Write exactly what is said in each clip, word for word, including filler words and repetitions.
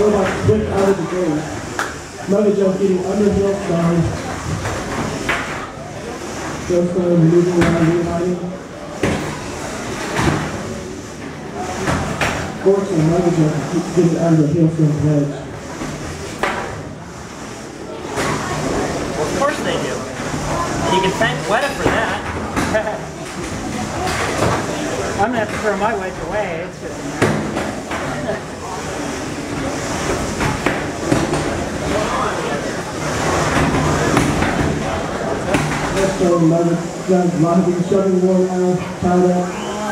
Robot quick out of the game. Muggajunk getting under Hailstone. Hailstone moving around, realigning. Fortunately, Muggajunk keeps getting under Hailstone's edge. Well, of course they do. You can thank Weta for that. I'm gonna have to throw my wedge away. It's just Hailstone, Muggajunk, Low-Tek shoving the wall out, tied up.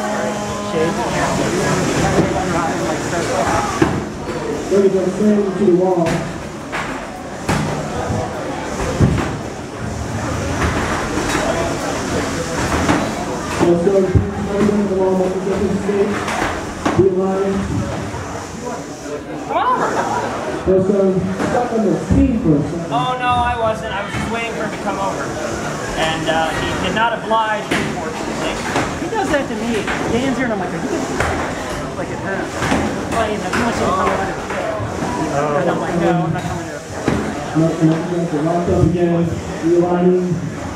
Muggajunk slammed into the wall. Hailstone Muggajunk the wall, Muggajunk in stage. Realigning. Hailstone stuck on the team for a second. Oh no, I wasn't. I was just waiting for him to come over. And uh, he did not oblige, unfortunately. he does that to me. Dan's here and I'm like, are you gonna like it hurts. Funny enough, he wants you to come over to the field. And I'm like, no, I'm not coming to the field. Muggajunk are locked up again. Realigning.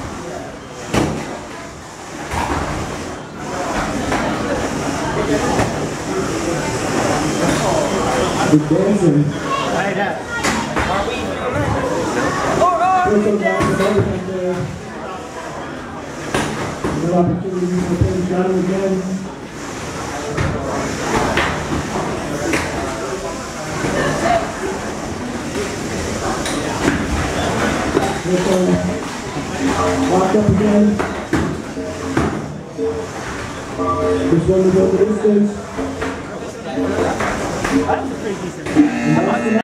We're dancing. Right at. Are we? Or are we dancing? No opportunity for him to shot him again. This one locked up again. This one to go the distance. That was a pretty decent.